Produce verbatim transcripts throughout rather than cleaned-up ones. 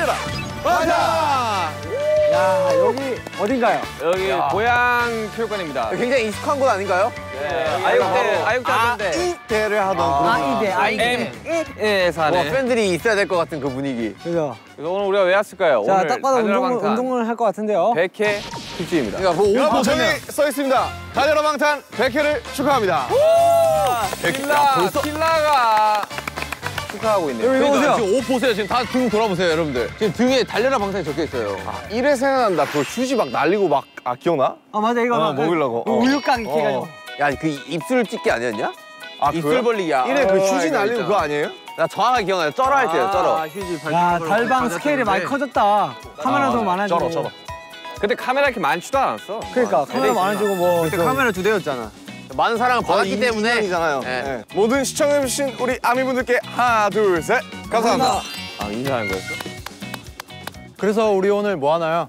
달려라 방탄. 야, 여기 어딘가요? 여기 야. 고향 체육관입니다. 굉장히 익숙한 곳 아닌가요? 네, 아육대, 아육대 하던데. 아이대를 하던 아, 그런. 이대, 아, 이대. 예, 와, 사네. 팬들이 있어야 될 것 같은 그 분위기. 그죠? 그래서 오늘 우리가 왜 왔을까요? 자, 오늘 딱 봐도 달려라 운동을, 방탄 운동을 할 것 같은데요. 백 회 특집입니다. 그러니까 뭐 여러분 오퍼 저기 써 있습니다. 달려라 방탄 백 회를 축하합니다. 킬라, 킬라가 축하하고 있네요. 이거 보세요. 지금 옷 보세요. 지금 다 등 돌아보세요, 여러분들. 지금 등에 달려라 방탄이 적혀 있어요. 아, 이래 생각난다. 그 휴지 막 날리고 막, 아, 기억나? 아, 맞아, 이거. 어, 막 먹으려고. 그 어. 우유깡 이렇게 해가지고. 야, 그 입술 찍기 아니었냐? 아, 입술 그거야? 벌리기야. 이래 그 어, 휴지 이거 날리고 있잖아. 그거 아니에요? 나 정확하게 기억나요. 쩔어 할 때요, 쩔어. 휴지 야, 달방 스케일이 많이 커졌다. 카메라도 많아지고. 쩔어, 쩔어. 근데 카메라 이렇게 많지도 않았어. 그러니까, 카메라 많아지고 뭐. 그때 좀- 카메라 두 대였잖아. 많은 사랑을 받았기 때문에. 이잖아요. 네. 모든 시청해주신 우리 아미분들께 하나, 둘, 셋. 감사합니다. 아, 인사하는 거였어? 그래서 우리 오늘 뭐 하나요?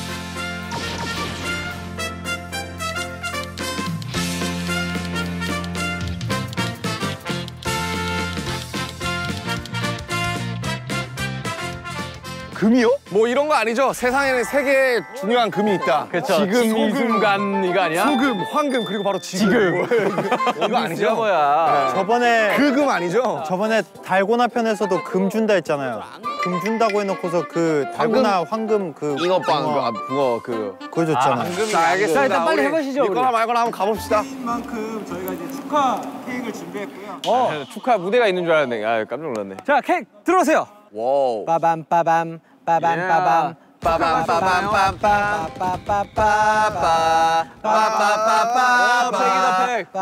금이요? 뭐 이런 거 아니죠? 세상에는 세 개의 중요한 금이 있다. 그쵸. 지금, 지금 이 순간 이거 아니야? 소금, 황금, 그리고 바로 지금. 이거 아니죠? 뭐야? 저번에 그 금 아니죠? 저번에 달고나 편에서도 금 준다 했잖아요. 금 준다고 해놓고서 그 달고나 황금 그 잉어빵, 붕어 그, 아, 붕어, 그. 그거 줬잖아요. 자, 알겠습니다. 자, 일단 빨리 우리 해보시죠, 믿거나 우리. 말거나 한번 가봅시다. 만큼 저희가 이제 축하 케이크를 준비했고요. 어. 축하 무대가 있는 줄 알았네. 아, 깜짝 놀랐네. 자, 케이크 들어오세요. 와우. 빠밤, 빠밤, 빠밤, 예. 빠밤. 빠밤, 빠밤, 빠밤. 빠빠빠빠. 빠빠, 빠빠빠빠. 팩이다, 팩.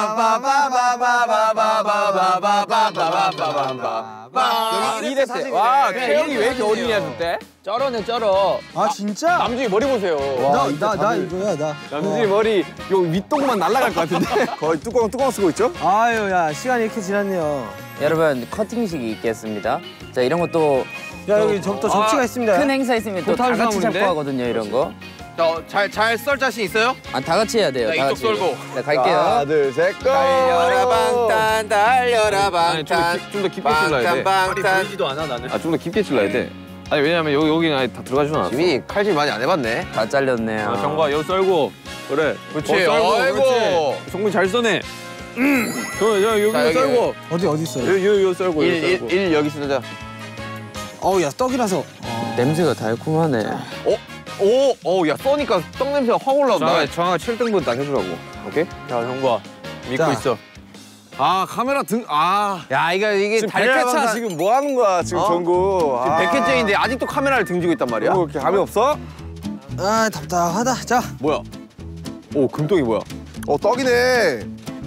이 대 때. 와, 태영이 왜 이렇게 어린이야, 저때? 쩔어네, 쩔어. 아, 진짜? 남준이 머리 보세요. 나, 나, 나 이거야, 나. 남준이 머리 요 윗동만 날아갈 것 같은데. 거의 뚜껑, 뚜껑 쓰고 있죠? 아유, 야, 시간이 이렇게 지났네요. 여러분 커팅식이 있겠습니다. 자 이런 것도 야, 여기 저부터 접시가 있습니다. 큰 행사 있으면 또 다 같이 사물인데? 잡고 하거든요 이런 거. 잘, 잘 썰 자신 있어요? 아 다 같이 해야 돼요. 나 다 이쪽 같이. 썰고. 네 갈게요. 하나, 둘, 셋, 고! 달려라 방탄, 달려라 아니, 방탄. 좀 더 깊게 찔러야 돼. 방탄. 아, 좀 더 깊게 찔러야 돼. 아니, 왜냐면 여기, 여기는 아예 다 들어가지도 않았어. 지민이 칼질 많이 안 해봤네. 다 잘렸네요. 아, 정과 여 썰고. 그래. 그렇지. 어, 썰고, 아이고. 그렇지. 정국이 잘 써네. 음. 저, 저, 여기 자, 여기. 썰고. 어디, 어디 있어요? 여기, 여기, 여기 썰고, 여기 일, 일, 썰고. 일 여기 쓰자. 어우, 야, 떡이라서. 냄새가 달콤하네. 오, 오, 야, 써니까 떡 냄새가 확 올라온다. 정아, 정아가 칠 등분 딱 해주라고. 오케이? 자, 정과 믿고 자. 있어. 아, 카메라 등, 아. 야, 이거 이게 지금 달려라 백 회차 방탄. 지금 뭐 하는 거야, 지금 어? 전국. 지금 아. 백 회째인데 아직도 카메라를 등지고 있단 말이야? 뭐 이렇게 감이 없어? 아, 답답하다. 자. 뭐야? 오, 금떡이 뭐야? 어, 떡이네.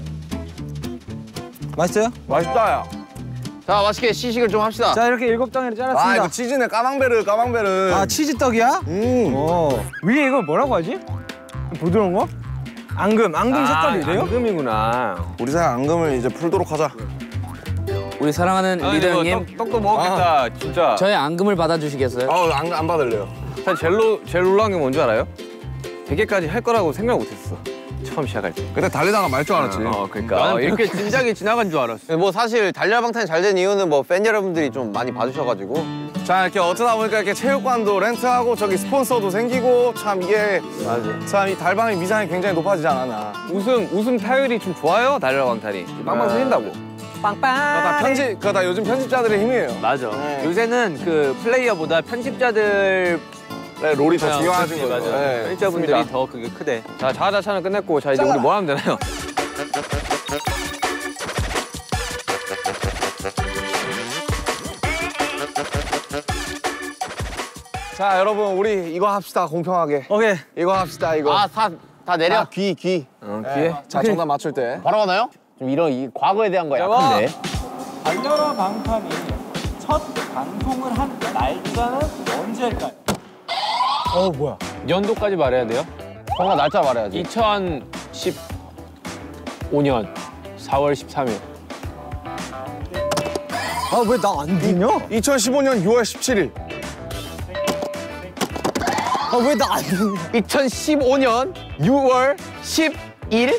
맛있어요? 맛있다, 야. 자, 맛있게 시식을 좀 합시다. 자, 이렇게 일곱 덩이를 아, 잘랐습니다. 이거 치즈네, 까망베르, 까망베르. 아, 치즈 떡이야? 음. 어. 위에 이거 뭐라고 하지? 부드러운 거? 앙금, 앙금 색깔이 이래요? 앙금이구나. 우리 사이 앙금을 이제 풀도록 하자. 우리 사랑하는 아, 리더 이거 형님, 떡, 떡도 먹겠다, 진짜. 저의 앙금을 받아주시겠어요? 아, 안, 안 받을래요. 사실 제일, 노, 제일 놀라운 게 뭔지 알아요? 백 개까지 할 거라고 생각 못했어. 처음 시작할 때. 근데 달리다가 말 줄 알았지. 어, 그러니까. 어, 이렇게 진작에 지나간 줄 알았어. 뭐 사실 달려라 방탄이 잘 된 이유는 뭐 팬 여러분들이 좀 많이 봐주셔가지고. 자, 이렇게 어쩌다 보니까 이렇게 체육관도 렌트하고 저기 스폰서도 생기고 참 이게 맞아. 참 이 달방의 위상이 굉장히 높아지지 않았나. 웃음, 웃음 타율이 좀 좋아요, 달려라 방탄이. 빵빵 터진다고. 그거 빵빵. 다 편집, 그거 다 요즘 편집자들의 힘이에요. 맞아. 네. 요새는 그 플레이어보다 편집자들 네, 롤이 더 중요하신 그치, 거죠. 맞아. 네. 편집자분들이 맞습니다. 더 그게 크대. 자, 자아자찬은 끝냈고, 자, 이제 우리 뭐 하면 되나요? 자, 여러분 우리 이거 합시다, 공평하게. 오케이. 이거 합시다, 이거. 아, 다, 다 내려? 아, 귀, 귀. 어, 네. 귀에. 자, 정답 맞출 때. 바로 가나요? 좀 이런 이 과거에 대한 거 잡아. 약한데. 달려라 방탄이 첫 방송을 한 날짜는 언제일까요? 어, 뭐야? 연도까지 말해야 돼요? 정말 날짜 말해야지. 이천십오 년 사월 십삼일. 아, 왜 나 안 듣냐? 이천십오 년 유월 십칠일. 아, 왜 나 안 듣냐? 이천십오 년 유월 십일?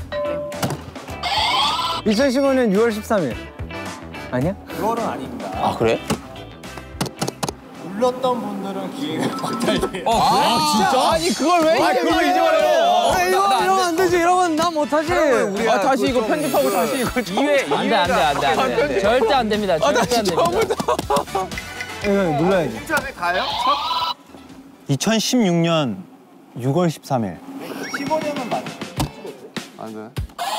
이천십오 년 유월 십삼일. 아니야? 유월은 아닙니다. 아, 그래? 불렀던 분들은 기회가 박탈돼요. 아, 진짜? 아니, 그걸 왜 아, 그걸 이제 말해요. 이러면 이러면 안 되지. 이러면 난 못하지. 아, 다시 이거 편집하고 다시 이거 이 회 안 돼, 안 돼, 안 돼, 안 돼, 안 돼. 절대 안 됩니다. 절대 안 됩니다. 눌러야지. 이천십육 년 유월 십삼일. 십오 년은 맞아요. 안 돼.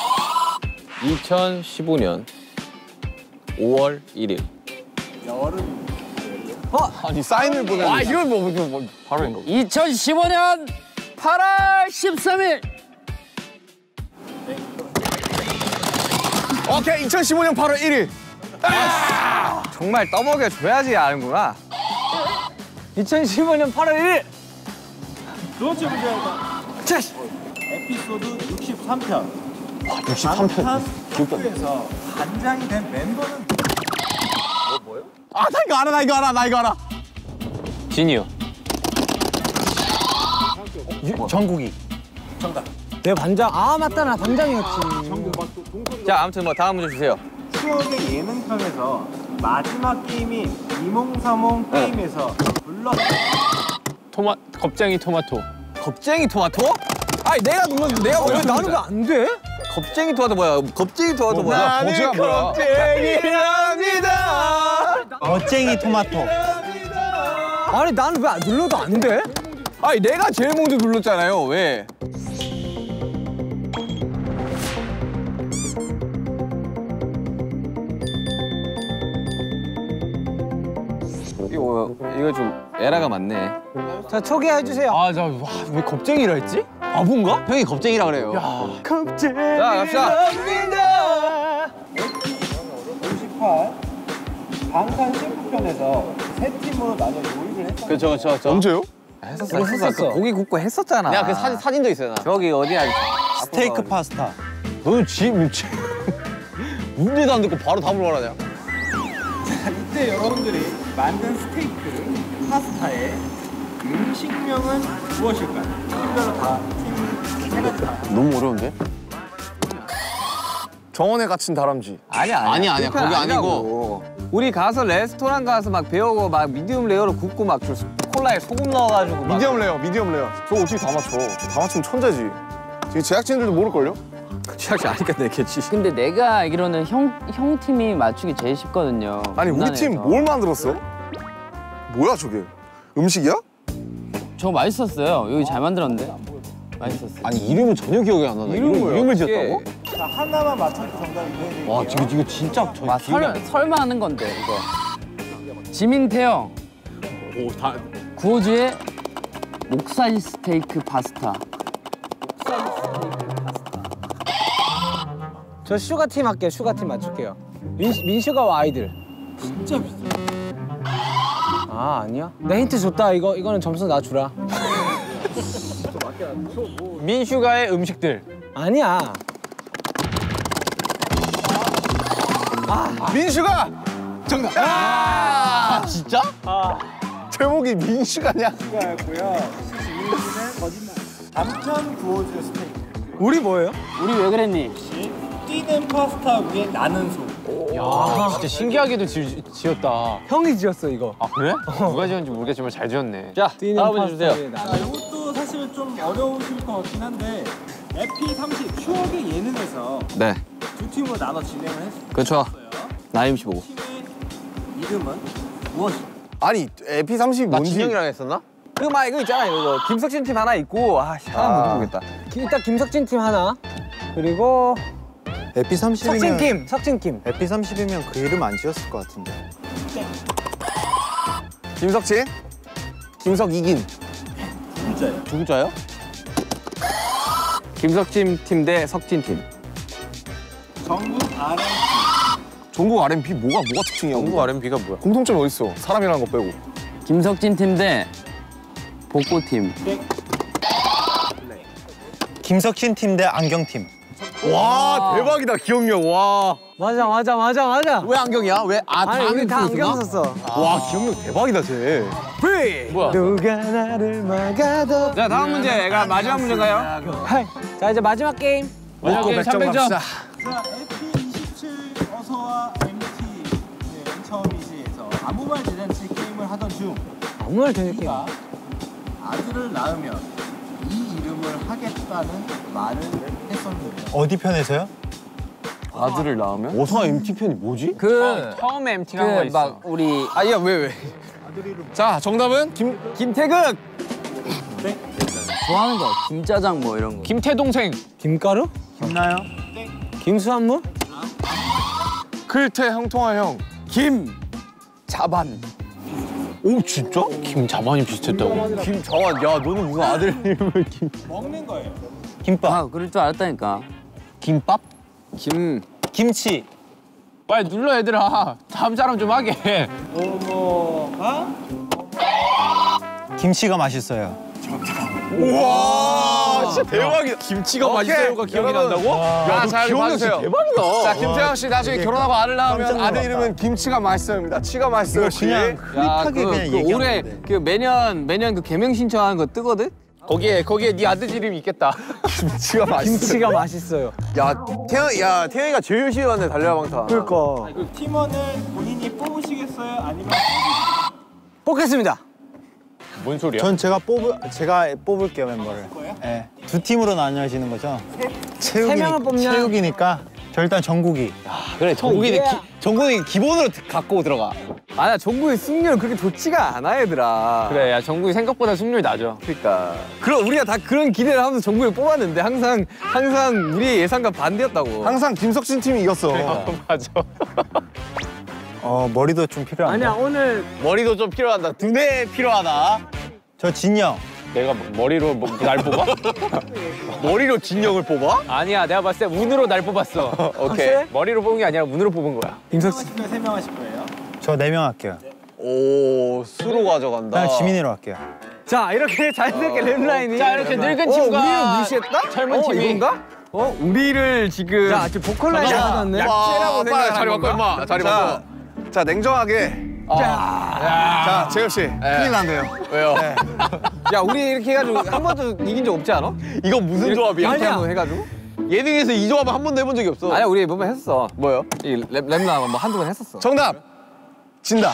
이천십오 년 오월 일일. 여름. 아니 사인을 보내. 아, 이건 뭐, 뭐, 뭐 바로 인 거. 이천십오 년 팔월 십삼일. 오케이 이천십오 년 팔월 일일. 정말 떠먹여 줘야지 아는구나. 이천십오 년 팔월 일일. 두 번째 문제입니다. 에피소드 육십삼 편. 육십삼 편. 학교에서 단장이 된 멤버는 아, 나 이거 알아, 나 이거 알아, 나 이거 알아. 진이요. 정국이. 정답. 내 반장. 아 맞다, 나 반장이었지. 자, 아무튼 뭐 다음 문제 주세요. 추억의 예능편에서 마지막 게임인 이몽사몽 게임에서 불렀던 토마, 겁쟁이 토마토. 겁쟁이 토마토? 아니 내가 눌렀는데 내가 왜 왜 나는 왜 안 돼? 겁쟁이 토마토 뭐야? 겁쟁이 토마토 뭐야? 거지가 뭐야? 겁쟁이랍니다. 멋쟁이 토마토. 아니 나는 왜 안 눌러도 안 돼? 아니 내가 제일 먼저 눌렀잖아요. 왜? 이거 이거 좀 에러가 많네. 자 소개해 주세요. 아, 자, 와, 왜 겁쟁이라 했지? 바본가? 형이 겁쟁이라 그래요. 겁쟁이. 자 갑시다. 오십팔 방탄 셰프편에서 세 팀으로 나눠 요리를 했던 그쵸, 그쵸, 그쵸. 언제요? 했었어. 우리 했었어. 했었어. 그 고기 굽고 했었잖아. 내가 그 사진, 사진도 있어요, 나. 저기 어디야? 스테이크 파스타. 너는 지, 지, 문제도 안 듣고 바로 답을 말하냐? 이때 여러분들이 만든 스테이크, 파스타의 음식명은 무엇일까요? 팀별로 다, 팀 세 가지 다. 너무 어려운데? 정원에 갇힌 다람쥐. 아니야 아니야. 아니야, 아니야. 그건 거기 아니라고. 우리 가서 레스토랑 가서 막 배우고 막 미디움 레어로 굽고 막 그 콜라에 소금 넣어가지고 막. 미디엄 레어, 미디엄 레어. 저거 어떻게 다 맞춰? 다 맞추면 천재지. 지금 제작진들도 모를걸요? 취약지 아니까 내겠지. 근데 내가 알기로는 형, 형 팀이 맞추기 제일 쉽거든요. 아니 우리 팀 무난해서. 뭘 만들었어? 뭐야 저게? 음식이야? 저거 맛있었어요. 여기 잘 만들었는데. 맛있었어. 아니, 이름은 전혀 기억이 안 나네. 이름, 이름을 지었다고? 자, 하나만 맞춰도 정답이 되어드릴게요. 와, 지금 이거 진짜 저 와, 기억이 안 설, 나. 설마 하는 건데 이거. 지민태형 오, 다. 구호주의 목살 스테이크 파스타. 저 슈가 팀 할게요. 슈가 팀 맞출게요. 민 민슈가와 아이들. 진짜 비슷해. 아 아니야? 내 힌트 줬다. 이거 이거는 점수 나 주라. 민슈가의 음식들. 아니야. 민슈가! 정답. 아, 진짜? 제목이 민슈가냐? 였고요. 이민수는 거짓말. 남편 구호주 스테이크. 우리 뭐예요? 우리 왜 그랬니? 뛰는 파스타 위에 나는 소. 야, 진짜 신기하게도 지, 지었다. 형이 지었어 이거. 아, 그래? 누가 지었는지 모르겠지만 잘 지었네. 자, 뛰는 다음 문제 파스타 주세요. 위에 나는 자, 이것도 사실 좀 어려우실 것 같긴 한데 에피 삼십 추억의 예능에서 네. 두 팀으로 나눠 진행을 했어요. 그렇죠. 나임 십오. 팀의 이름은 무엇일까요? 아니 에피 삼십이 나 뭔지 진영이랑 했었나? 그거 막 이거 있잖아 이거 김석진 팀 하나 있고 아 하나 못 모르겠다. 일단 김석진 팀 하나. 그리고 에피 삼십이면 석진 팀. 석진 팀. 에피 삼십이면 그 이름 안 지었을 것 같은데. 김석진? 김석이긴. 진짜예요. 두 글자요? 김석진 팀 대 석진 팀. 전국 알엠피. 전국 알엠피 뭐가 뭐가 특징이야? 전국 알엠피가 뭐야? 공통점이 어딨어? 사람이라는 거 빼고. 김석진 팀 대 복고 팀. 김석진 팀 대 안경 팀. 와 대박이다 기억력 와. 맞아 맞아 맞아 맞아. 왜 안경이야? 왜? 아, 아니 우리 다 안경 쓰나? 썼어. 와 기억력 대박이다 쟤. 뭐야? 누가 나를 막아도. 자 다음 문제가 마지막 문제인가요? 하이. 자 이제 마지막 게임. 마지막 게임 삼백 점. 자, 에피 이십칠 어서와 엠티 네, 맨 처음이시에서 아무 말 대잔치 게임을 하던 중 정말 재밌게. 아들을 낳으면 이 이름을 하겠다는 말을 했었는데 어디 편에서요? 아들을 낳으면? 오성아 엠티 편이 뭐지? 그, 처음에 엠티가 한 거 그, 있어. 막, 우리. 아야, 왜, 왜? 자, 정답은 김 김태극! 좋아하는 거 김짜장 뭐 이런 거. 김태동생. 김가루? 김나요? 김수한무? 클태 형통아 형. 김! 자반. 오 진짜? 김자반이 비슷했다고? 김자반 야 너는 무슨 아들 이름을 김 먹는 거예요. 김밥. 아 그럴 줄 알았다니까. 김밥? 김. 김치. 빨리 눌러 얘들아. 다음 사람 좀 하게. 뭐뭐가 김치가 맛있어요. 와 진짜 대박이다. 김치가 맛있어요가 기억이 난다고? 야, 잘 봐주세요. 대박이다. 자, 김태형 씨 나중에 결혼하고 아들 낳으면 깜짝 아들 놀랐다. 이름은 김치가 맛있어요입니다. 치가 맛있어요. 이거 그냥 야, 흐릿하게 그, 그냥 그 얘기하면 올해 돼. 그 매년 매년 그 개명 신청하는 거 뜨거든? 거기에 거기에 네 아들 이름이 있겠다. 김치가 맛있어. 김치가 맛있어요. 야, 태형, 야, 태형이가 제일 열심히 왔네 달려방타. 그러니까. 그 팀원을 본인이 뽑으시겠어요? 아니면 뽑겠습니다. 뭔 소리야? 전 제가 뽑을 제가 뽑을게요 멤버를. 예. 두 팀으로 나뉘어지는 거죠. 체육이니, 세 명을 뽑냐? 체육이니까 저 일단 정국이. 그래 정국이 정국이 기본으로 갖고 들어가. 아니야, 정국이 승률 그렇게 좋지가 않아, 얘들아. 그래, 야 정국이 생각보다 승률 낮아. 그러니까. 그럼 우리가 다 그런 기대를 하면서 정국을 뽑았는데 항상 항상 우리의 예상과 반대였다고. 항상 김석진 팀이 이겼어. 맞아. 어 머리도 좀 필요한데. 아니야 오늘 머리도 좀 필요하다. 두뇌 필요하다. 저 진영. 내가 머리로 뭐, 날 뽑아? 머리로 진영을 뽑아? 아니야 내가 봤을 때 운으로 날 뽑았어. 오케이. 머리로 뽑은 게 아니라 운으로 뽑은 거야. 하실 거예요? 세명 하실 거예요? 저 네 명 할게요. 오 수로 가져간다. 그냥 지민이로 할게요. 자, 이렇게 자연스럽게 랩라인이. 자 이렇게 늙은 어, 친구가 우리를 무시했다? 젊은 어, 팀이. 이건가? 어, 우리를 지금. 자, 지금 보컬 라인 잡아놨네. 약체라고 생각하는 자리 바꿔, 건가? 임마. 자리 바꿔. 자, 냉정하게. 자, 재엽 씨. 큰일 난대요. 왜요? 야, 우리 이렇게 해가지고 한 번도 이긴 적 없지 않아? 이거 무슨 조합이야? 이렇게 한번 해가지고? 예능에서 이 조합은 한 번도 해본 적이 없어. 아니야, 우리 몇번 했었어. 뭐요? 이 랩, 랩나 뭐 한두 번 했었어. 정답. 진다.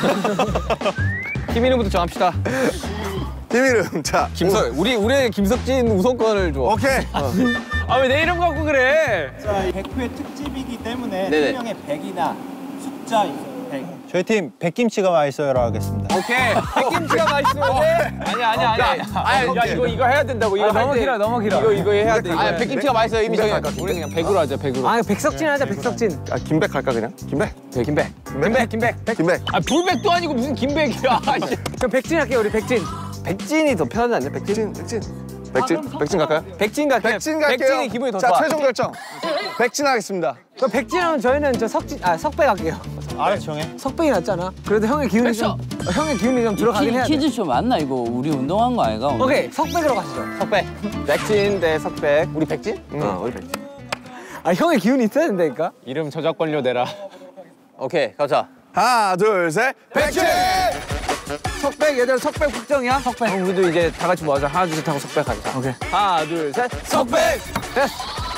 팀 이름부터 정합시다. 팀 이름. 자, 김석, 우리, 우리의 김석진 우선권을 줘. 오케이. 아 왜 내 이름 갖고 그래? 자, 백 회 특집이기 때문에 네네. 세 명의 백이나 숫자 있어요. 백. 저희 팀 백김치가 맛있어요로 하겠습니다. 오케이. 백김치가 맛있으면 돼. 아니야 아니야 아니야. 아니, 야 이거 이거 해야 된다고. 이거 아, 너무 할 때- 길어, 너무 길어. 이거 이거 해야 돼. 아 백김치가 맛있어요 이미 정해. 우리 그냥 백으로 하자 백으로. 아, 백석진 하자, 백석진. 아, 김백 할까 그냥? 김백. 네, 김백. 김백, 김백. 백. 김백. 아 불백도 아니고 무슨 김백이야. 씨. 그럼 백진 할게요, 우리 백진. 백진이 더 편하지 않냐, 백진? 백진. 백진. 백진 갈까요? 백진 갈게요. 백진 갈게요. 백진이 기분이 더 자, 좋아. 최종 결정. 백진 하겠습니다. 그럼 백진 하면 저희는 저 석진, 아, 석백 할게요. 알아서 정해. 석백이 낫잖아. 그래도 형의 기운이 좀, 어, 형의 기운이 좀 들어가긴 해야 돼. 퀴즈쇼 맞나 이거? 우리 운동한 거 아이가? 오늘? 오케이, 석백으로 가시죠. 석백. 백진 대 석백. 우리 백진? 응, 어, 우리 백진. 아, 형의 기운이 있어야 된다니까? 이름 저작권료 내라. 오케이 가자. 하나, 둘, 셋. 백진! 석백, 얘들 석백 확정이야? 석백. 그럼 우리도 이제 다 같이 모아서 하나 둘 셋 하고 석백 하자. 오케이. 하나 둘 셋. 석백! 됐어.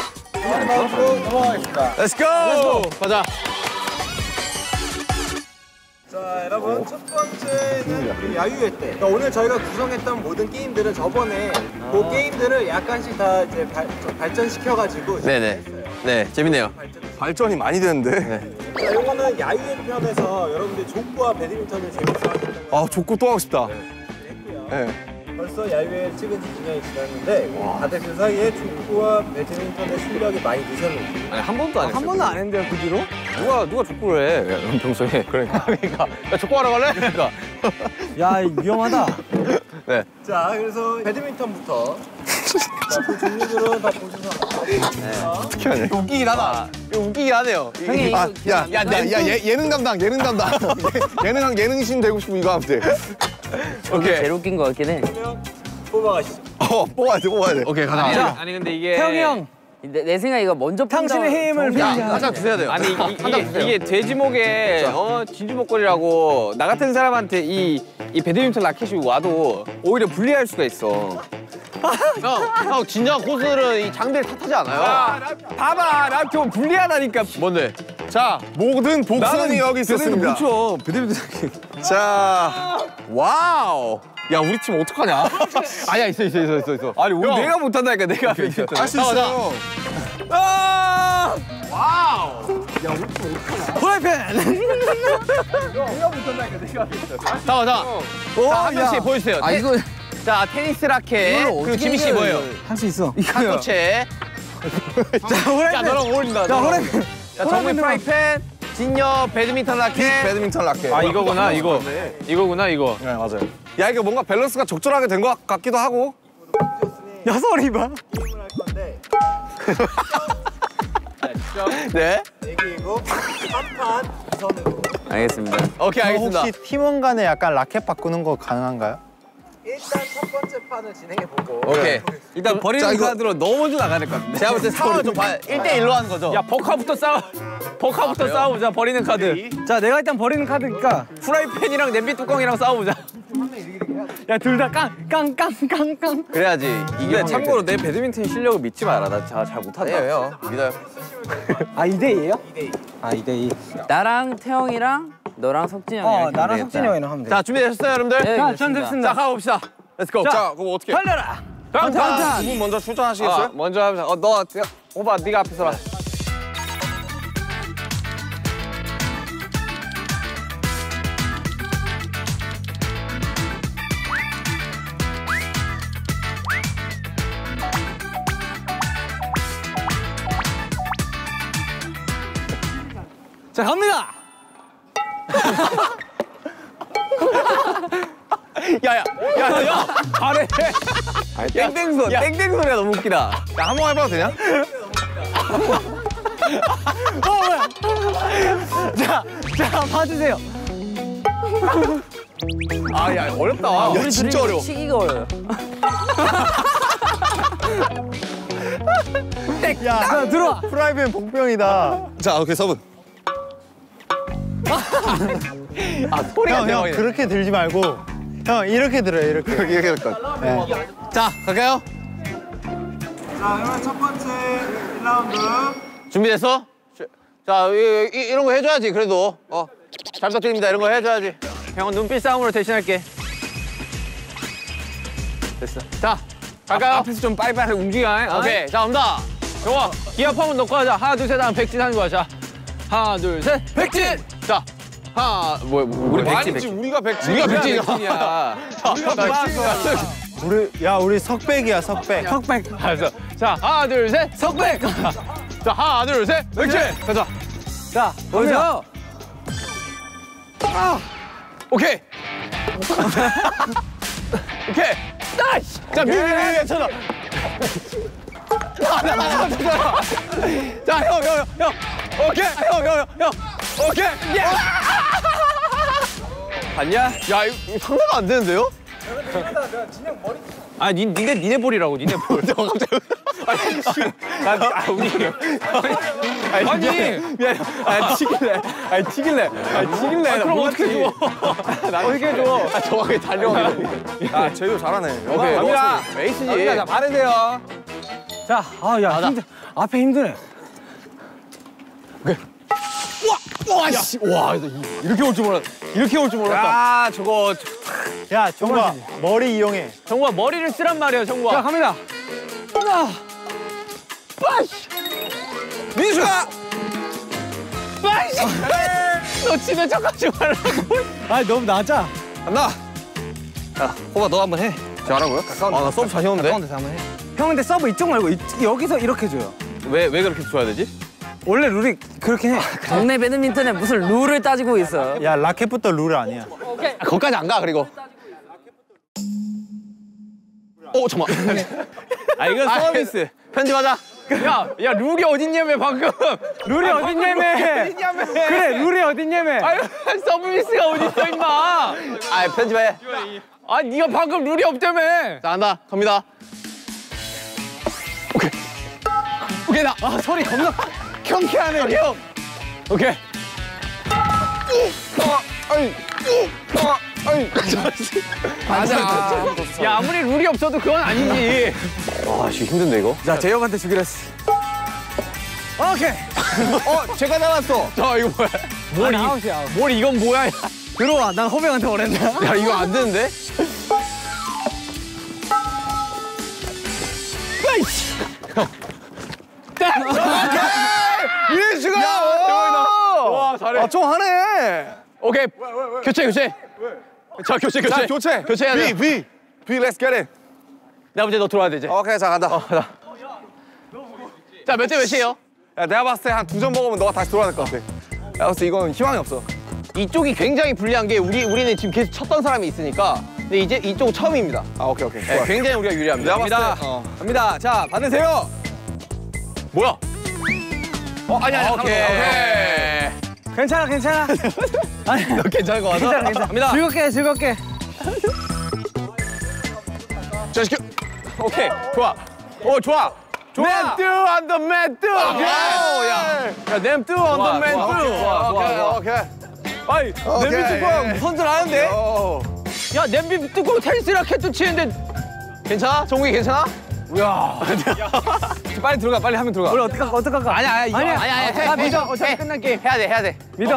Let's go! 가자. 자, 여러분 첫 번째는 우리 야유회 때. 그러니까 오늘 저희가 구성했던 모든 게임들은 저번에 그 게임들을 약간씩 다 이제 발, 좀 발전시켜가지고 네네. 네 재밌네요. 발전이 많이 되는데. 자, 이거는 야유회 편에서 여러분들이 족구와 배드민턴을 재밌어 하셨던 거 아, 족구 또 하고 싶다. 했고요. 네. 벌써 야유회 찍은 지 이 년이 지났는데 다들 그 사이에 족구와 배드민턴의 실력이 많이 느셨는지. 아니, 한 번도 안 했어. 한 번도 안 했는데요, 그 뒤로? 누가 누가 족구를 해? 야, 평소에. 그러니까. 그러니까. 야, 족구하러 갈래? 그러니까. 야, 위험하다. 자, 그래서 배드민턴부터 자, 그 종류들은 다 보셔서 어떻게 하냐? 웃기긴 하다. 이거 웃기긴 하네요. 형이 아, 이거 야, 야, 야, 내 야, 예, 예능 담당, 예능 담당. 예능, 예능신 되고 싶으면 이거 하면 돼. 오케이. 제일 웃긴 거 같긴 해. 그러면 뽑아가시죠. 어, 뽑아야 돼, 뽑아야 돼. 오케이 가자. 아니, 가자. 아니 근데 이게 태영이 형, 내, 내 생각에 이거 먼저 당신의 힘을 야, 빌자. 한잔 드셔야 돼요. 아니 이, 이게, 이게 돼지목에 어 진주목걸이라고 나 같은 사람한테 이, 이 배드민턴 라켓이 와도 오히려 불리할 수가 있어. 형, 형 진정한 고수들은 이 장비를 탓하지 않아요. 봐봐, 나 좀 불리하다니까. 뭔데? 자, 모든 복선이 여기 있었습니다. 그렇죠. 배드민턴. 자, 와우. 야 우리 팀 어떡하냐? 아니야 있어 있어 있어 있어 있어. 아니 우리 내가 못한다니까 내가 앞에 있어. 할 수 있어요. 아! 잠깐 잠깐. 자한 명씩 보여주세요. 아 이거 자 테니스 라켓 그리고 지민 씨 뭐예요? 할 수 있어. 한도체. 자 호랭. 야 너랑 어울린다. 자 호랭. 자 정민 프라이팬. 진여 배드민턴 라켓. 배드민턴 라켓. 아 이거구나 이거. 이거구나 이거. 네 맞아요. 야 이거 뭔가 밸런스가 적절하게 된 것 같기도 하고. 야 소리 봐. 게임을 할 건데 네. 내기이고 한판 우선으로 알겠습니다. 오케이 알겠습니다. 혹시 팀원 간에 약간 라켓 바꾸는 거 가능한가요? 일단 첫 번째 판을 진행해 보고 오케이. 일단 버리는 자, 이거- 카드로 너무 먼저 나가야 될 것 같은데. 제가 볼 때 상황을 좀 봐요. 일 대 일로 하는 거죠? 야 버카부터 싸워. 버카부터 싸워보자. 버리는 카드. 자 내가 일단 버리는 카드니까 프라이팬이랑 냄비 뚜껑이랑 싸워보자. 야 둘 다 깡 깡 깡 깡 깡. 그래야지. 이게 참고로 내 배드민턴 실력을 믿지 마라. 나 잘 못한다. 아니에요, 믿어요. 아 이 대 이예요? 아 이 대 이. 나랑 태영이랑 너랑 석진이 형이 어 이렇게 나랑 하면 석진이 되겠다. 형이랑 하면 돼. 자 준비되셨어요 여러분들? 네, 자, 됐습니다. 전 됐습니다. 자 가봅시다. 렛츠고. 자 그럼 어떻게? 달려라. 방탄. 두 분 먼저 출전하시겠어요? 아, 먼저 하면서 어, 너 오빠 네가 앞에 서라. 자 갑니다. 야야 야야 잘해. 땡땡소 땡땡 소리가 너무 웃기다. 야 한 번 해봐도 되냐? 자 봐주세요. 아야 어렵다. 우리 진짜 둘이 어려워. 치기가 어려워요. 야 자 들어와. 프라이팬 복병이다. 자 오케이 서브. 아 소리가 형, 형 들려. 그렇게 들지 말고 형 이렇게 들어요 이렇게. 이렇게 될 것 같아. 네. 자 갈까요? 자 그러면 첫 번째 일 라운드 준비됐어? 자 이, 이, 이런 거 해줘야지 그래도. 어. 잘 부탁드립니다. 이런 거 해줘야지. 형은 눈빛 싸움으로 대신할게. 됐어. 자 갈까요? 앞, 앞에서 좀 빨리빨리 움직여. 오케이. 자 갑니다. 좋아. 기합 한번 넣고 하자. 하나 둘 셋 하면 백진 하는 거야. 자 하나 둘 셋 백진. 자 하나 뭐 우리 백진 아니지 백진. 우리가 백진. 우리가 백진이야. 우리가 백진이야. 우리 야 우리 석백이야 석백. 턱백. 알았어. 자 하나 둘 셋 석백. 자 하나 둘 셋 백진. 가자. 자 보여줘. 오케이. 오케이. 나이스. 자 미리 미리 쳐라. 자 형 형 형. 오케이 형 형 형. 오케이. 예. 봤냐? 야 이거 상대가 안 되는데요? 아, 니, 니네, 니네 볼이라고, 니네 볼. 갑자기. 아니, 아, 우리. 아니, 아니, 미안해. 아, 튀길래. 아, 튀길래. 아, 튀길래. 아, 그럼 어떻게 줘? 어떻게 줘? 아, 정확하게 달려가. 야 쟤도 잘하네. 오케이, 갑니다. 에이스지. 자, 바르세요. 자, 아, 야, 힘들. 앞에 힘드네. 와, 씨. 와, 이렇게 올 줄 몰랐다. 이렇게 올 줄 몰랐다. 아, 저거. 야 정과 머리 이용해. 정과 머리를 쓰란 말이야, 정과. 자, 갑니다. 하나. 빠이씨. 민수가. 빠이씨. 너 치는 척하지 말라고. 아, 너무 낮아. 간다. 야, 호바 너 한번 해. 잘하고요? 아, 나 서브 자신 없는데? 데서 한번 해. 형, 근데 서브 이쪽 말고 이, 여기서 이렇게 줘요. 왜, 왜 그렇게 줘야 되지? 원래 룰이 그렇게 해. 동네 배드민턴에 무슨 룰을 따지고 있어. 야 라켓부터 룰 아니야. 아, 거기까지 안 가, 그리고. 오, 잠깐만. 아, 이건 서비스. 편집하자. 야, 야, 룰이 어딨냐며, 방금. 룰이 어딨냐며. 그래, 룰이 어딨냐며. 아유, 서비스가 어딨어, 임마. 아, 편집해. 아, 네가 방금 룰이 없다며. 자, 간다. 갑니다. 오케이. 오케이, 나. 아, 소리 겁나 경쾌하네, 형. 오케이. 어, 아이, 어, 아이. 맞아. 야, 아무리 룰이 없어도 그건 아니지. 와, 씨, 힘든데, 이거? 자, 재혁한테 주기로 했어. 오케이. 어, 제가 나왔어. 저 이거 뭐야? 뭘 아웃이야. 아웃. 뭘 이건 뭐야? 들어와. 난 호병한테 오랜다. 야 이거 안 되는데? 민수가! 와 잘해. 아, 좀 하네. 오케이. 교체 교체. 자 교체 교체. 자, 교체. 교체해야 돼. B, B. B, let's get it. 나 이제 너 들어와야 돼 이제. 오케이, 자, 간다. 자 몇 대 몇이에요? 야, 내가 봤을 때 한 두 점 먹으면 너가 다시 돌아야 될 것 같아. 내가 봤을 때 이건 희망이 없어. 이쪽이 굉장히 불리한 게 우리 우리는 지금 계속 쳤던 사람이 있으니까. 근데 이제 이쪽 처음입니다. 아, 오케이, 오케이. 네, 좋아. 굉장히 우리가 유리합니다. 내가 봤을 갑니다. 때, 어. 갑니다. 자 받으세요. 뭐야? 어 아니 아니. 오케이. 오케이. 괜찮아, 괜찮아. 아니, 너 괜찮은 거 같아? 괜찮아, 괜찮아. 갑니다. 즐겁게, 즐겁게. 자 시켜. 오케이. 좋아. 오 좋아. 좋아. 램뚜 언더 램뚜. 오케이. 야. 야 램뚜 언더 램뚜. 좋아, 오케이, 오케이. 아이 오케이. 냄비 뚜껑 선전하는데? 오. 야 냄비 뚜껑 테니스 라켓도 치는데 괜찮아? 정국이 괜찮아? 우야. 빨리 들어가 빨리 하면 들어가. 우리 어떡할까, 어떡할까? 아니야 아니야 이거 아니야. 아니야 아니야. 해, 나 해, 믿어. 해. 어차피 끝난 게임. 해야 돼 해야 돼. 믿어.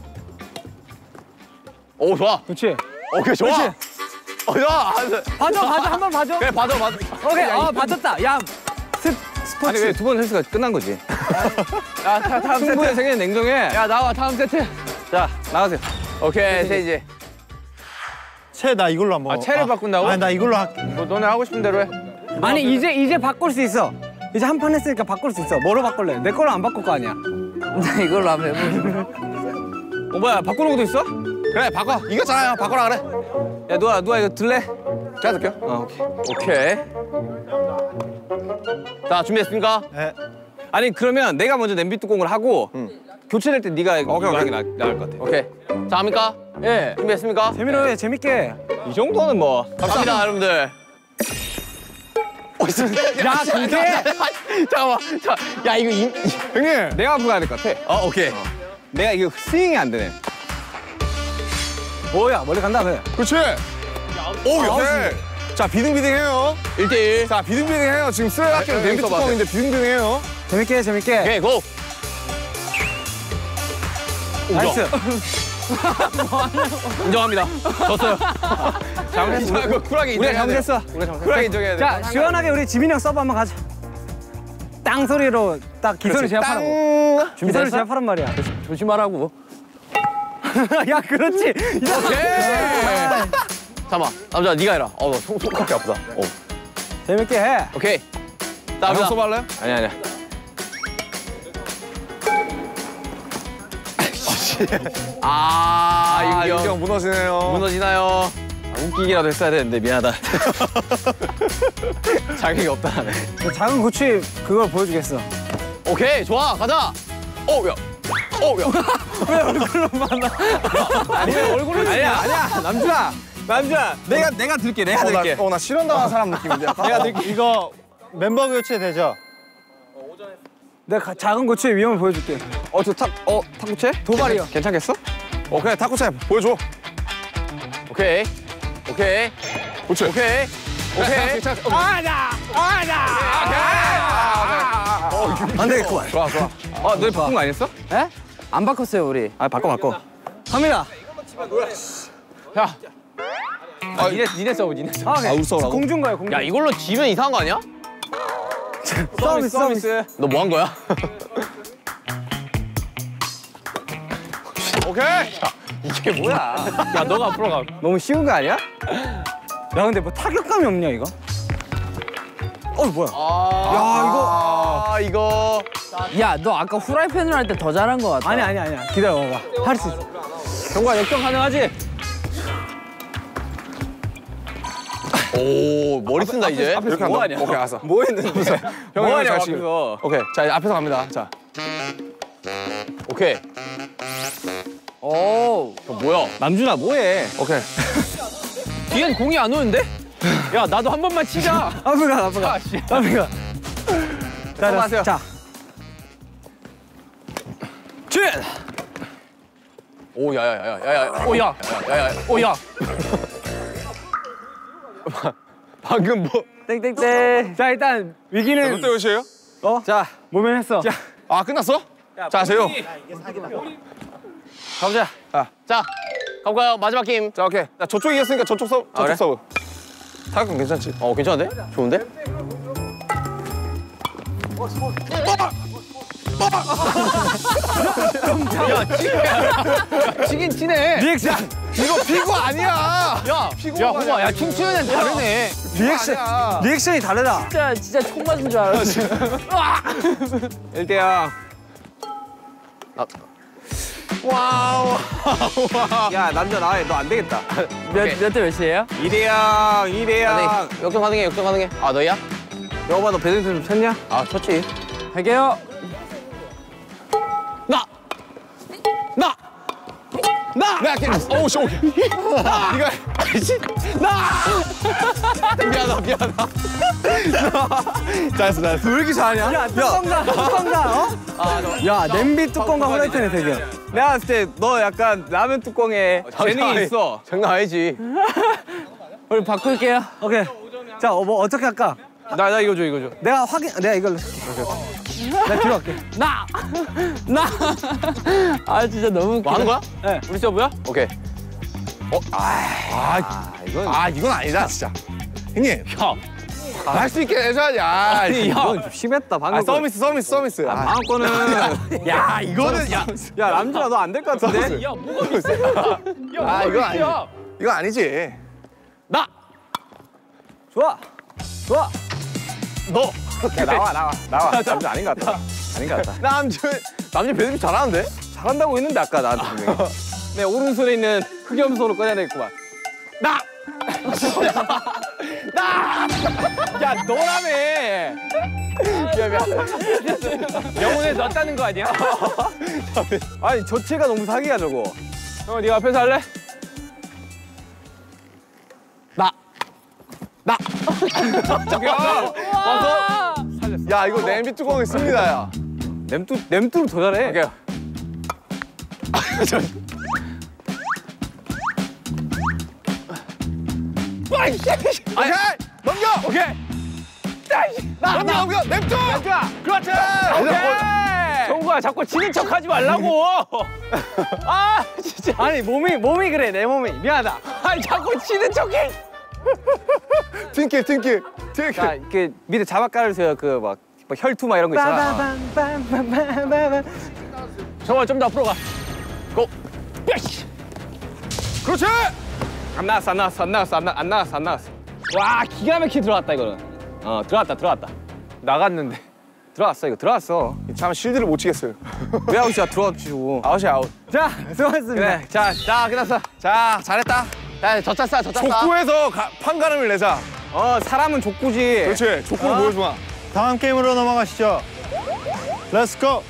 오 좋아. 그렇지. 오케이 좋아. 그렇지. 어 좋아. 봐줘, 봐줘, 한 번 봐줘. 그래 봐줘 봐줘. 오케이, 어, 봐줬다. 야, 스, 스포츠. 아니 왜 두 번 세트가 끝난 거지? 야 다, 다음 세트. 승부의 세계는 냉정해. 야 나와 다음 세트. 자 나가세요. 오케이 세 이제. 채 나 이걸로 한번. 아, 채를 바꾼다고? 아니 나 이걸로 할게. 뭐 너네 하고 싶은 대로 해. 아니, 이제, 이제 바꿀 수 있어. 이제 한 판 했으니까 바꿀 수 있어. 뭐로 바꿀래? 내 걸로 안 바꿀 거 아니야. 나 이걸로 한번 해보자. 어 뭐야 바꾸는 것도 있어? 그래, 바꿔. 이겼잖아요. 바꿔라 그래. 야 누아 누아 이거 들래? 제가 들게요. 어 오케이. 오케이. 자 준비됐습니까? 네. 아니 그러면 내가 먼저 냄비 뚜껑을 하고 교체될 때 네가 이거 오케이, 하는 오케이. 게 나, 나을 것 같아. 오케이. 자 합니까? 예. 준비됐습니까? 재민아, 왜 재밌게. 이 정도는 뭐. 갑니다 여러분들. 야, 근데. 잠깐만. 자, 야 이거 이, 형님. 내가 앞으로 가야 될 것 같아. 어 오케이. 내가 이거 스윙이 안 되네. 뭐야, 멀리 간다, 왜? 그렇지. 오, 오케이. 자, 비등비등해요. 일 대 일. 자, 비등비등해요. 지금 쓰레기는 네, 냄비 여기서 봐. 뚜껑인데 비등비등해요. 재밌게, 재밌게. 오케이 고. 나이스. 인정합니다. 졌어요. 잘못했어. 그 쿨하게 우리가 인정해야 돼. 잘못했어. 우리가 잘못했어. 쿨하게 인정해야 돼. 자, 시원하게 우리 지민이 형 서브 한번 가자. 땅 소리로 딱 기선을 제압하라고. 기선을 준비됐어? 제압하란 말이야. 조심하라고. 야, 그렇지. 오케이. 잠깐만. 남자 네가 해라. 어, 나 손, 손가락이 아프다. 어. 재밌게 해. 오케이. 아, 남자. 형 서브 할래요? 아니 아니야. 아, 아, 윤경. 윤경 무너지네요. 무너지나요? 아, 웃기기라도 했어야 되는데 미안하다. 자격이 없다 나는. 작은 고추 그걸 보여주겠어. 오케이 좋아 가자. 어 야. 어 야. 왜 얼굴로 만나? 아니 왜 얼굴을 아니야 아니야 남주야 남주야 내가 내가 들게 내가 어, 나, 들게. 어, 나 실현당한 사람 느낌인데. 약간. 내가 들게. 이거 멤버 교체 되죠? 내가 가- 작은 고추의 위험을 보여줄게. 어저탁어 탁구채? 도발이요. 괜찮겠어? 오케이, 탁구채 보여줘. 오케이 오케이 그렇지. 오케이 오케이. 괜찮아. 아나 아나. 안 되겠구만. 좋아, 좋아. 어 너희 바꾼 거 아니었어? 에? 안 바꿨어요 우리. 아 바꿔 바꿔. 갑니다. 야. 아 니네 니네 서브 니네 서브. 아, 오케이. 우리 서브라고? 공주인 거야, 공주. 야 이걸로 지면 이상한 거 아니야? 서비스, 서비스. 너 뭐 한 거야? 오케이. 이게 뭐야? 야 너가 앞으로 가. 너무 쉬운 거 아니야? 야, 근데 뭐 타격감이 없냐, 이거? 어, 뭐야? 야 이거 아 이거 야 너 아까 후라이팬으로 할 때 더 잘한 거 같아. 아니, 아니, 아니야. 기다려봐봐. 할 수 있어. 경과 역전 가능하지? 오 머리 쓴다 이제. 이렇게 한다. 오케이, 알았어. 뭐 했는데? 형이 뭐 하냐 잘 치고. 앞에서. 오케이, 자, 이제 앞에서 갑니다. 자, 오케이. 오. 어, 뭐야? 남준아, 뭐해? 오케이. 뒤엔 공이 안 오는데? 야 나도 한 번만 치자. 앞으로 가, 앞으로 가. 앞으로 가. 자, 하세요. 자. 칠. 오 야야야야야. 오야. 야야야. 오야. 방금 뭐? 땡땡땡. 자, 일단 위기는 롯데 몇이에요? 어? 자 모면했어. 자, 아 끝났어? 자 재호. 가보자. 아. 자, 가볼까요? 마지막 게임. 자 오케이. 자 저쪽 이겼으니까 저쪽 서 저쪽 그래? 서브. 타격감 괜찮지? 어, 괜찮은데? 좋은데? 치긴 치네. 리액션. 이거 피구 아니야. 야, 피구 야, 아니야, 호바, 야, 이거. 킹추연은 다르네. 리액션 아니야. 리액션이 다르다. 진짜 진짜 총 맞은 줄 알았어. 일 대 영. 와우. 야 남자 나와 너 안 되겠다. 몇몇 대 몇이에요? 이 대 영, 이 대 영. 역전 가능해, 역전 가능해. 아, 너야? 여봐 너 배드민턴 좀 쳤냐? 아, 쳤지. 할게요. 나! 나! 나! 나 그냥 어우 씨 오케이. 이거 미안하다, 미안하다. 잘했어 잘했어. 왜 이렇게 잘하냐? 야 뚜껑다 뚜껑다 어? 아, 너. 야 냄비 뚜껑과 후라이팬의 대결. 내가 봤을 때 너 약간 라면 뚜껑에 재능이 있어. 장난 아니지. 우리 바꿀게요. 오케이. 자 어, 뭐 어떻게 할까? 나, 나 이거 줘, 이거 줘. 내가 확인 내가 이걸로 할게. 내가 뒤로 갈게. 나! 나! 아 진짜 너무 웃기다. 뭐 하는 거야? 네. 우리 서브야? 오케이. 아 이건 아 이건 아니다 진짜. 형님 형. 할 수 있게 해줘야지. 아, 이건 좀 심했다 방금. 아 서비스 서비스 서비스. 아, 방금 거는 야 이거는 야, 야 남준아 너 안 될 것 같은데? 야, 뭐가 비싸? 야, 아 이건 아니 아니. 이건 아니지. 나! 좋아. 좋아. 너. 야, 나와 나와 나와. 남준 아닌 것 같다. 아닌 것 같다. 남준, 남준 배드민턴 잘하는데? 잘한다고 했는데 아까 나한테 분명히. 내 오른손에 있는 흑염소로 꺼내냈구만. 나! 나! 야 너라며. 미안, 미안. 영혼에 넣었다는 거 아니야? 아니 저체가 너무 사기야 저거. 형, 네가 앞에서 할래? 나! 나! 야, 와서. 야 이거 냄비 뚜껑 있습니다 야. 냄뚜 냄뚜로 더 잘해. 오케이. 오케이 넘겨. 오케이! 나! 넘겨 나! 넘겨 냄비. 남준아! 그렇지. 오케이! 정국아, 자꾸 지는 척 하지 말라고! 아, 진짜. 아니 몸이 몸이 그래 내 몸이 미안하다. 아니, 자꾸 지는 척 해! 팅킬 팅킬 팅킬. 자 이렇게 밑에 자막 깔아주세요. 그막 혈투 막 이런 거 있잖아. 정말 좀 더 앞으로 가. 고! 뼈씨! 그렇지. 안 나왔어 안 나왔어 안 나왔어 안, 나, 안 나왔어 안 나왔어. 와 기가 막히게 들어갔다 이거는. 어 들어갔다 들어갔다. 나갔는데 들어왔어 이거 들어왔어. 참 실드를 못 치겠어요. 왜 아웃이야 들어왔지고. 아웃이야 아웃. 자 수고하셨습니다. 그래 자, 자 끝났어. 자 잘했다. 야, 저 찼어, 저 찼어. 족구에서 가, 판가름을 내자. 어 사람은 족구지. 그렇지. 족구를 보여주마. 다음 게임으로 넘어가시죠. 렛츠 고.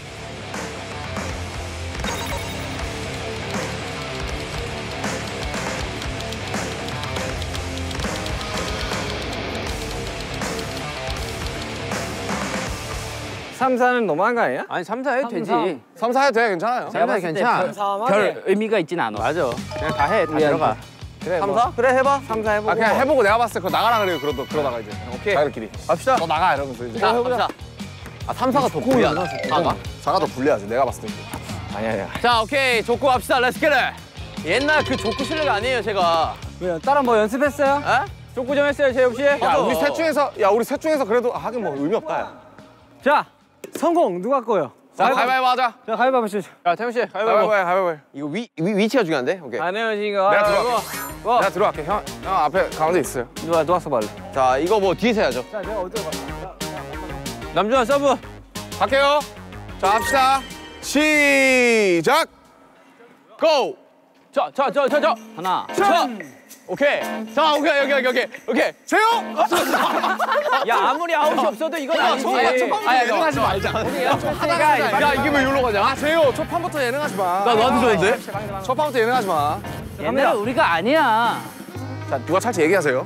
삼, 사는 너무한 거 아니야? 아니 삼 사 해도 되지. 삼 사 해도 돼 괜찮아요. 제가 봤을 때 괜찮아. 별, 별 의미가 있진 않아. 맞아. 그냥 다 해. 다 우리한테. 들어가. 그래 삼, 뭐. 사? 그래 해봐. 삼, 사 해보고. 아 그냥 해보고 내가 봤을 때 그거 나가라 그래요. 그러다 그러다가 이제. 오케이. 자기들끼리. 갑시다. 너 나가 이러면서 이제. 자, 갑시다. 아, 삼, 사가 더 불리하다. 사가? 사가 더 불리하지. 내가 봤을 때. 아니야 아니야. 자, 오케이. 족구 합시다. 렛츠 겟! 옛날 그 족구 실력 아니에요, 제가. 왜요? 따라 뭐 연습했어요? 에? 족구 좀 했어요, 재엽 씨? 야 우리 셋 중에서 야 우리 셋 중에서 그래도 아, 하긴 뭐 의미 없다. 야. 자 성공 누가 거요? 자 가위바위보 하자. 자 가위바위보 시죠. 야, 태훈 씨, 가위바위보 가위바위보. 해 가위바위보. 이거 위, 위 위치가 중요한데? 오케이. 안 헤어지니까. 내가 들어갈게. 내가 들어갈게. 형, 형 앞에 가운데 있어요. 누가 누가 써봐래. 자 이거 뭐 뒤에서 해야죠. 자 내가 어디로 가? 남준아 서브. 갈게요. 자 합시다. 시작. 고! 자, 자, 저, 저, 저. 하나. 자! 오케이. 자, 오케이, 여기, 여기, 여기. 오케이. 세요. 야, 아무리 아웃이 없어도 이건 아니지. 아니 예능하지 말자. 야, 이게 왜 여기로 가냐? 아 세요. 첫 판부터 예능하지 마. 나 너한테 줬는데? 첫 판부터 예능하지 마. 옛날에 우리가 아니야. 자 누가 찰지 얘기하세요.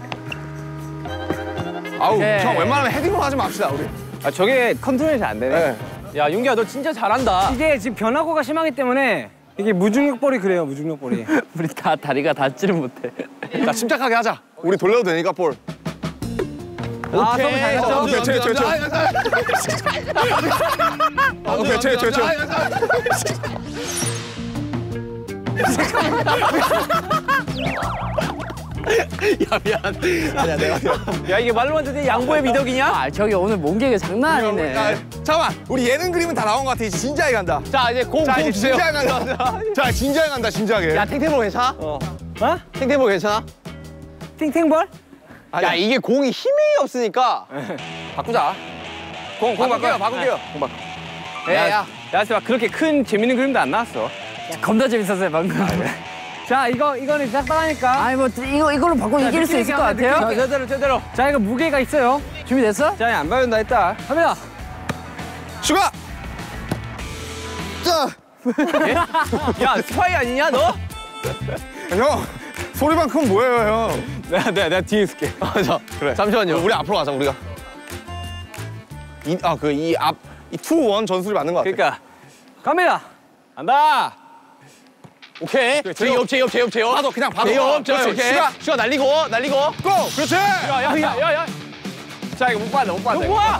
아우 오케이. 형 웬만하면 헤딩으로 하지 맙시다 우리. 아 저게 컨트롤이 잘 안 되네. 네. 야, 윤기야, 너 진짜 잘한다. 이게 지금 변화구가 심하기 때문에 이게 무중력볼이 그래요 무중력볼이. 우리 다 다리가 닿지를 못해. 자 침착하게 하자. 우리 돌려도 되니까 볼. 아 서브 잘 어, 갔죠? 그렇지 그렇지 그렇지. 아, 오케이, 제, 제, 제. 야 미안. 아니야 내가. 야 이게 말로만 듣는 양보의 미덕이냐? 아 저기 오늘 몸개가 장난 아니네. 아, 잠깐만, 우리 예능 그림은 다 나온 것 같아. 이제 진지하게 간다. 자 이제 공, 자, 공 이제 주세요. 진지하게 간다. 자, 진지하게 간다, 진지하게. 야 탱탱볼 괜찮아? 어. 어? 탱탱볼 괜찮아? 팅팅볼? 야 이게 공이 힘이 없으니까 바꾸자. 공, 공 바꿀게요, 바꿔요. 바꿀게요. 공 바꿔. 야, 야, 야, 야, 그렇게 큰 재밌는 그림도 안 나왔어. 겁나 재밌었어요 방금. 자 이거 이거는 짝당하니까. 아니 뭐 이거 이걸로 바꿔 이길 수 있을 것 같아요. 자, 제대로 제대로. 자 이거 무게가 있어요. 준비됐어? 자, 안 받는다 했다. 갑니다. 슈가! 자! 야, 스파이 아니냐, 너? 형, 소리만큼 뭐예요, 형? 내가, 내가, 내가 뒤에 있을게. 아, 자, 그래. 잠시만요. 우리 앞으로 가자 우리가. 이, 아, 그 이 앞, 이 투 원 전술이 맞는 것 같아. 그러니까. 갑니다. 간다! 오케이. 제이업, 제이업, 제이업, 제이업. 봐도, 그냥 봐도. 제이업, 그렇지, 오케이. 슈가. 슈가 날리고, 날리고. 고! 그렇지! 야, 야, 야, 야, 야. 자, 이거 못 받아, 못 받아. 뭐야?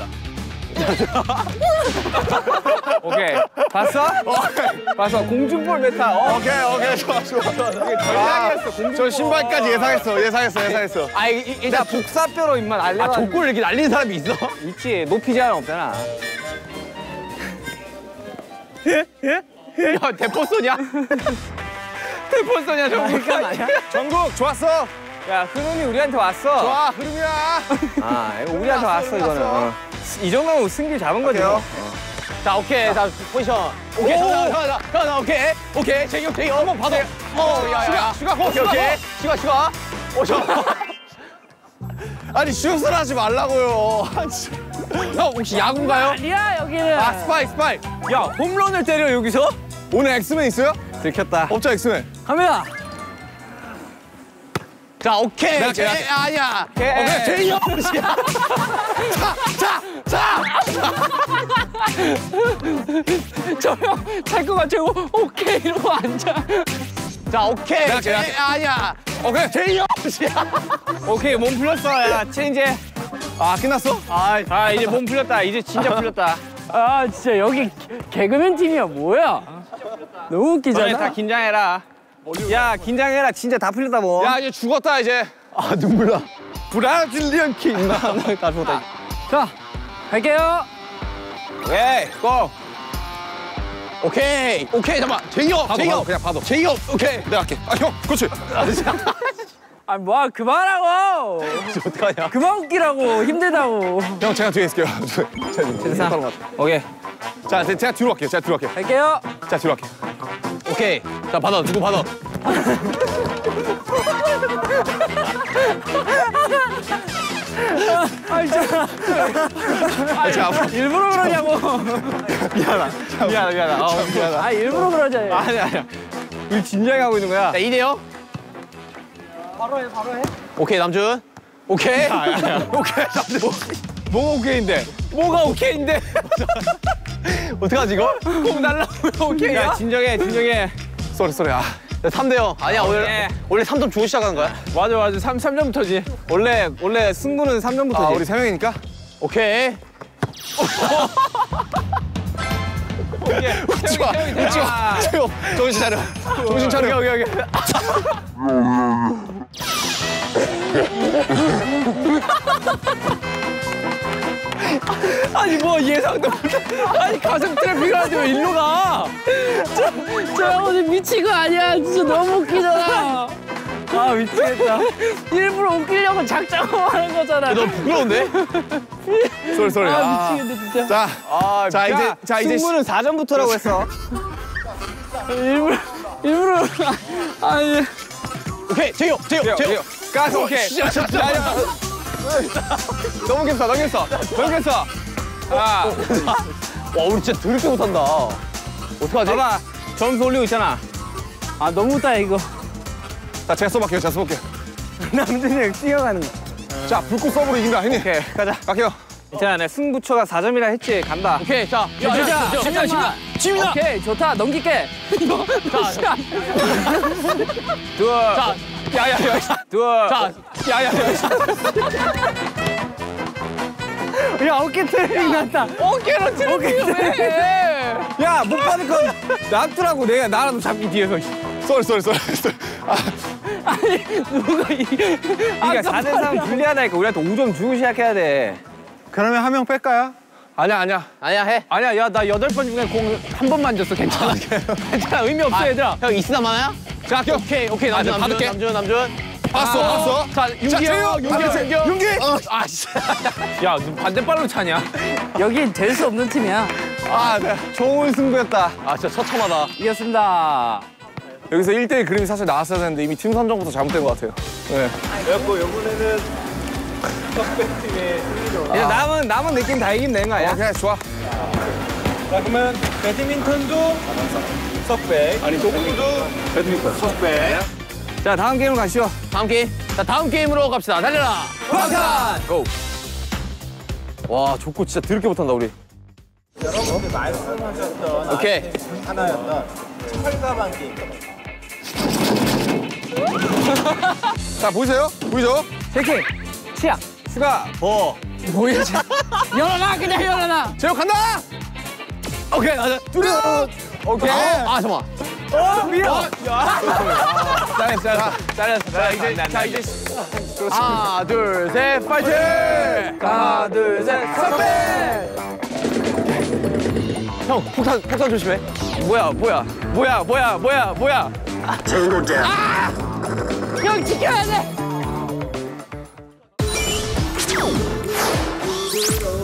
오케이. 봤어? 봤어. 공중볼 메타. 어. 오케이, 오케이, 좋아, 좋아. 이게 전략이었어, 공중볼. 저 신발까지 예상했어, 예상했어, 예상했어. 아, 이, 이, 일단 복사뼈로 입만 알려. 아, 족골 이렇게 날리는 사람이 있어? 있지. 높이 제한 없잖아. 야, 대포소냐? 대포소냐, 정국. 정국, 좋았어. 야, 흐름이 우리한테 왔어. 좋아, 흐름이야. 아, 이거 우리한테 왔어, 이거는. 어. 이 정도면 승기 잡은 거지. 뭐. 자, 오케이. 자, 포지션. 오케이, 잠깐만, 잠깐만, 잠깐만, 오케이. 오케이, 제이업, 제이업. 한번 받아. 어, 야, 야. 슈가, 슈가, 오케이, 오케이. 슈가, 슈가. 오, 저. 아니, 슛을 하지 말라고요. 아, 진짜. 형, 혹시 야구인가요? 아니야 여기는. 아, 스파이, 스파이. 야, 홈런을 때려, 여기서? 오늘 엑스맨 있어요? 들켰다. 없죠, 엑스맨. 갑니다. 자, 오케이. 내가 제이, 제일 아니야. 오케이. 오케이, 제이업. 자, 자! 저형 탈것 같고 오케이 이러고 앉아. 자, 오케이. 내가 제일 제이, 아니야. 오케이. 제이업. 오케이, 몸 풀렸어. 야, 체인지. 아, 끝났어? 아, 아, 이제 몸 풀렸다. 이제 진짜 풀렸다. 아 진짜 여기 개그맨 팀이야 뭐야? 너무 너네 다 웃기잖아. 긴장해라. 야, 긴장해라. 진짜 다 풀렸다, 뭐. 야, 이제 죽었다, 이제. 아, 눈물 나. 브라질리언 킹. 나, 나, 나 죽었다. 자 갈게요. 오케이, 고! 오케이. 오케이, 잠깐만. 제이업. 봐도, 제이업. 봐도, 그냥 봐도. 제이업. 오케이. 내가 할게. 아, 형, 그렇지. 아 뭐야 그만하고. 어떡하냐. 그만 웃기라고 힘들다고. 형, 제가 뒤에 있을게요. 됐어. 오케이. 자, 제- 제가 뒤로 갈게요. 제가 뒤로 갈게요. 갈게요. 제가 뒤로 갈게요. 오케이. 자, 받아. 누구 받아. 아 진짜. 아 제가 앞으로. 일부러 그러냐고. 미안하다, 미안하다. 아, 미안하다. 아 일부러 그러잖아요. 아니, 아니야. 우리 진지하게 하고 있는 거야. 자, 이 대요. 바로 해 바로 해. 오케이, 남준. 오케이. 오케이, 남들. 뭐가 오케이인데? 뭐가 오케이인데? 어떡하지, 이거? 공 날라오면 오케이야? 야, 진정해, 진정해. 쏘리, 쏘리. 아. 삼 대 영. 아니야, 원래, 오케이. 원래 삼 점 주고 시작하는 거야? 맞아, 맞아. 삼, 삼 점부터지. 원래, 원래 승부는 삼 점부터지. 아, 우리 세 명이니까. 오케이. 웃지 마, 웃지 마. 채용. 정신 차려. 정신 차려. 여기, 여기, 여기. 아니, 뭐 예상도 못해. 아니, 가슴 트래픽을 하는데 왜 일로 가? 저 오늘 미친 거 아니야. 진짜 너무 웃기잖아. 아, 미치겠다. 일부러 웃기려고 작정을 하는 거잖아. 너 부끄러운데? 쏘리, 쏘리. 아 미치겠네 진짜. 자, 아, 자, 야, 이제, 자, 이제. 승부는 사 점부터라고 했어. 일부러 일부러 아니. 오케이, 제이홉, 제이홉, 제이홉. 가스 오케이. 진짜, 진짜. 야, 야. 넘겼어, 넘겼어. 넘겼어. 아, 와, 우리 진짜 더럽게 못한다. 어떡하지? 봐봐. 점수 올리고 있잖아. 아 너무 웃다 이거. 자, 제가 써볼게요. 제가 써볼게요. 남준이 형 뛰어가는 거. 자, 불꽃 서브로 이긴다, 형님. 오케이, 가자. 갈게요. 자, 내 승부처가 사 점이라 했지. 간다. 오케이, 자. 야, 야, 야, 십니다, 십니다. 십니다. 오케이 좋다 넘길게. 둘. 자, 야, 야, 야. 둘. 자, 야, 야, 야. 야, 어깨 트래핑 났다. 어깨로 트래핑을 왜 해? 야, 못 받을 건 놔두라고. 내가 나라도 잡기 뒤에서. 쏘리 쏘리 쏘리 쏘리. 누가 이 그러니까 사 대 삼 불리하다니까. 우리한테 오 점 주고 시작해야 돼. 그러면 한 명 뺄까요? 아니야, 아니야. 아니야 해. 아니야, 야, 나 여덟 번 중에 공 한 번만 줬어. 괜찮아. 괜찮아. 의미 없어, 얘들아. 형 이스나 많아요? 자 오케이 오케이 남준 아, 남준 받을게. 남준 남준. 봤어 봤어. 자 윤기 형 윤기 형 윤기 형. 윤기. 아씨. 야, 너 반대발로 차냐? 여긴 될 수 없는 팀이야. 아, 네. 좋은 승부였다. 아 진짜 처참하다. 이겼습니다. 여기서 일 대 일 그림이 사실 나왔어야 되는데 이미 팀 선정부터 잘못된 것 같아요. 네. 그래갖고 이번에는 석배팀의 승리로. 그냥 남은, 남은 느낌 다 이기면 되는 거 아니야? 오케이, 좋아. 자 그러면 배드민턴도 석배. 아니 농구도 배드민턴 석배. 자, 다음 게임으로 가시죠. 다음 게임. 자 다음 게임으로 갑시다. 달려라. 방탄! 고. 와, 족구 진짜 드럽게 못한다, 우리. 여러분들 말씀하셨던 오케이. 아이템 중 하나였던 철가방 게임. 자, 보이세요? 보이죠? 제키, 치약, 슈가, 버. 뭐야, 쟤. 열어놔 그냥 열어놔. 제육 간다! 오케이 가자. 둘이 오케이. 아 잠깐. 어, 밀어. 잘했어 잘했어 잘했어. 자 이제 자 이제 하나 둘 셋 파이팅. 하나, 둘, 셋, 선배! 형 폭탄 폭탄 조심해. 뭐야 뭐야 뭐야 뭐야 뭐야 뭐야. 형 지켜야 돼.